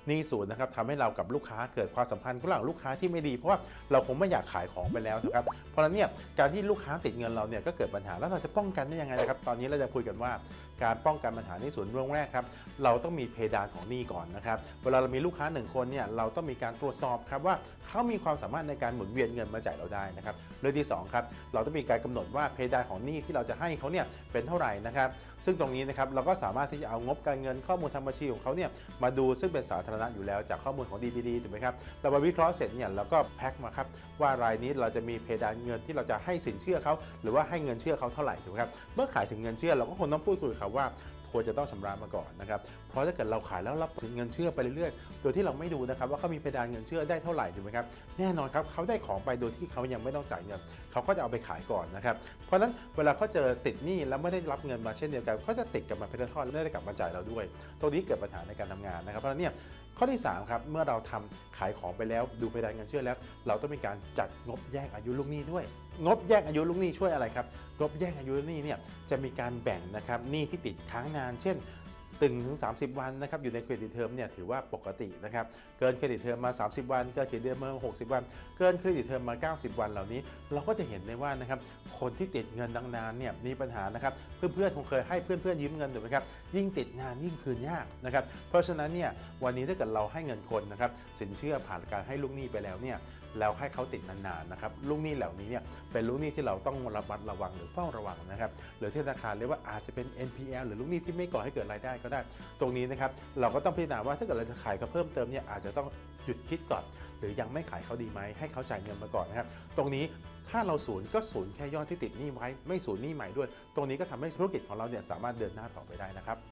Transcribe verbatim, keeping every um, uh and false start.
หนี้ศูนย์นะครับทำให้เรากับลูกค้าเกิดความสัมพันธ์ระหว่างลูกค้าที่ไม่ดีเพราะว่าเราคงไม่อยากขายของไปแล้วนะครับเพราะฉะนั้นเนี่ยการที่ลูกค้าติดเงินเราเนี่ยก็เกิดปัญหาแล้วเราจะป้องกันได้ยังไงนะครับตอนนี้เราจะคุยกันว่าการป้องกันปัญหาหนี้ศูนย์เรื่องแรกครับเราต้องมีเพดานของหนี้ก่อนนะครับเวลาเรามีลูกค้าหนึ่งคนเนี่ยเราต้องมีการตรวจสอบครับว่าเขามีความสามารถในการหมุนเวียนเงินมาจ่ายเราได้นะครับเรื่องที่สองครับเราต้องมีการกำหนดว่าเพดานของหนี้ที่เราจะให้เขาเนี่ยเป็นเท่าไหร่นะครับซึ่งตรงนี้นะครับเราก็สามารถที่จะเอางบการเงินข้อมูลทางบัญชีของเขาเนี่ยมาดูซึ่งเป็นสาธารณะอยู่แล้วจากข้อมูลของ ดี บี ดี ถูกไหมครับเรามาวิเคราะห์เสร็จเนี่ยเราก็แพ็คมาครับว่ารายนี้เราจะมีเพดานเงินที่เราจะให้สินเชื่อเขาหรือว่าให้เงินเชื่อเขาเท่าไหร่ถูกไหมครับเมื่อขายถึงเงินเชื่อเราก็คงต้องพูดคุยกับเขาว่าควรจะต้องชำระมาก่อนนะครับเพราะถ้าเกิดเราขายแล้วรับถึงเงินเชื่อไปเรื่อยๆโดยที่เราไม่ดูนะครับว่าเขามีเพดานเงินเชื่อได้เท่าไหร่ถูกไหมครับแน่นอนครับเขาได้ของไปโดยที่เขายังไม่ต้องจ่ายเงินเขาก็จะเอาไปขายก่อนนะครับเพราะฉะนั้นเวลาเขาเจอติดหนี้แล้วไม่ได้รับเงินมาเช่นเดียวกันเขาจะติดกับมาเป็นทอดและไม่ได้กลับมาจ่ายเราด้วยตรงนี้เกิดปัญหาในการทำงานนะครับเพราะฉะนั้นเนี่ยข้อที่สามครับเมื่อเราทำขายของไปแล้วดูเพดานเงินเชื่อแล้วเราต้องมีการจัดงบแยกอายุลูกหนี้ด้วยงบแยกอายุลูกหนี้ช่วยอะไรครับงบแยกอายุลูกหนี้เนี่ยจะมีการแบ่งนะครับหนี้ที่ติดค้างนานเช่นตึงถึงสามสิบวันนะครับอยู่ในเครดิตเทอมเนี่ยถือว่าปกตินะครับเกินเครดิตเทอมมาสามสิบวันเกินเครดิตเทอมมาหกสิบวันเกินเครดิตเทอมมาเก้าสิบวันเหล่านี้เราก็จะเห็นได้ว่านะครับคนที่ติดเงินนานๆเนี่ยมีปัญหานะครับเพื่อนๆคงเคยให้เพื่อนๆยืมเงินถูกไหมครับยิ่งติดนานยิ่งคืนยากนะครับเพราะฉะนั้นเนี่ยวันนี้ถ้าเกิดเราให้เงินคนนะครับสินเชื่อผ่านการให้ลูกหนี้ไปแล้วเนี่ยแล้วให้เขาติดนานๆนะครับลูกหนี้เหล่านี้เนี่ยเป็นลูกหนี้ที่เราต้องระมัดระวังหรือเฝ้าระวังนะครับหรือที่ธนาคารเรียกว่าอาจจะเป็น เอ็น พี แอล หรือลูกหนี้ที่ไม่ก่อให้เกิดรายได้ก็ได้ตรงนี้นะครับเราก็ต้องพิจารณาว่าถ้าเกิดเราจะขายเขาเพิ่มเติมเนี่ยอาจจะต้องหยุดคิดก่อนหรือยังไม่ขายเขาดีไหมให้เขาจ่ายเงินมาก่อนนะครับตรงนี้ถ้าเราศูนย์ก็ศูนย์แค่ยอดที่ติดหนี้ไว้ไม่ศูนย์หนี้ใหม่ด้วยตรงนี้ก็ทำให้ธุรกิจของเราเนี่ยสามารถเดินหน้าต่อไปได้นะครับ